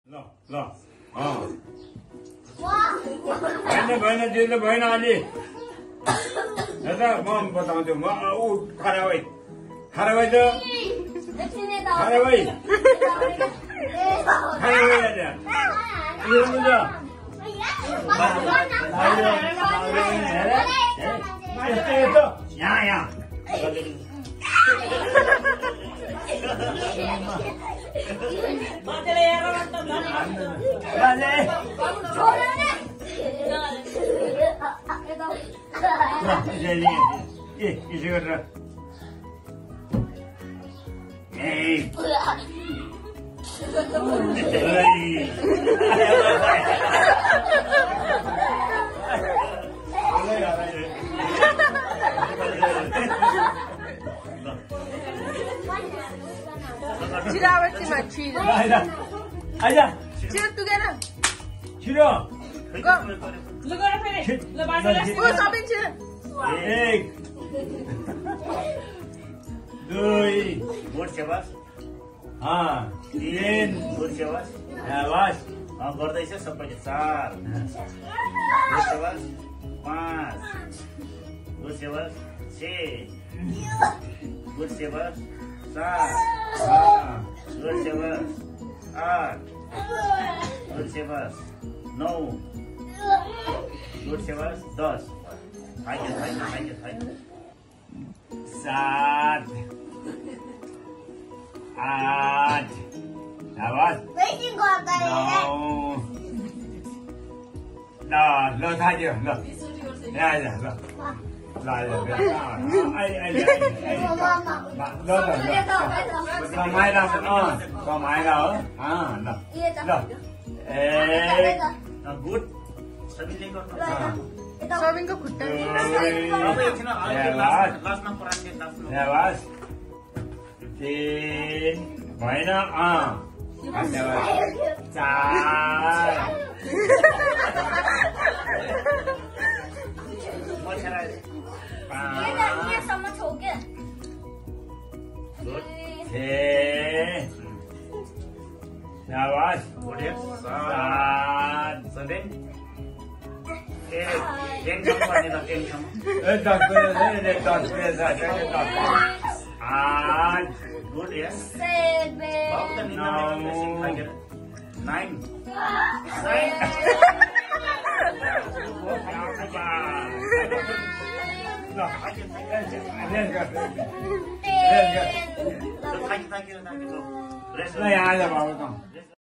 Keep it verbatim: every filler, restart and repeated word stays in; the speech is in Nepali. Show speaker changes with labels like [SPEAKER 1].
[SPEAKER 1] ल ल भएन भएन त्यो भएन अलि म बताउँछु म ऊ खरा भइ खरा भइ त खरा भइ खरा भइ यहाँ यहाँ यसो गरेर
[SPEAKER 2] Tiravati machira.
[SPEAKER 1] Aja.
[SPEAKER 2] Cheer together.
[SPEAKER 1] Chiro.
[SPEAKER 2] Go.
[SPEAKER 3] Look at it. Look at it.
[SPEAKER 2] Go shopping cheer.
[SPEAKER 1] एक दुई
[SPEAKER 4] गुड सेवास
[SPEAKER 1] हाँ तीन
[SPEAKER 4] गुड सेवास
[SPEAKER 1] शाबाश
[SPEAKER 4] गर्दैछ सबैले चार गुड सेवास पाँच गुड सेवास छ गुड सेवास सात गुड सेवास आठ गुड सेवास नौ गुड सेवास दस Thank you, thank you, thank you, thank you.
[SPEAKER 1] सात आठ शाबाश नौ ल ल थाक्यो ल यहाँ ल ल ल अहिले ल ल ल माइला अँ माइला हो अँ ल ल एक
[SPEAKER 4] गुड सबैले गर्नु
[SPEAKER 2] Shopping ko khutta.
[SPEAKER 1] शाबाश तीन भएन अँ चार शाबाश सात
[SPEAKER 4] सेभेन टेन कम गर्ने त टेन कम
[SPEAKER 1] दस बजे दस बजे आठ
[SPEAKER 4] गुड यस
[SPEAKER 2] Seven.
[SPEAKER 4] नाइन
[SPEAKER 1] यहाँ आजा बाबा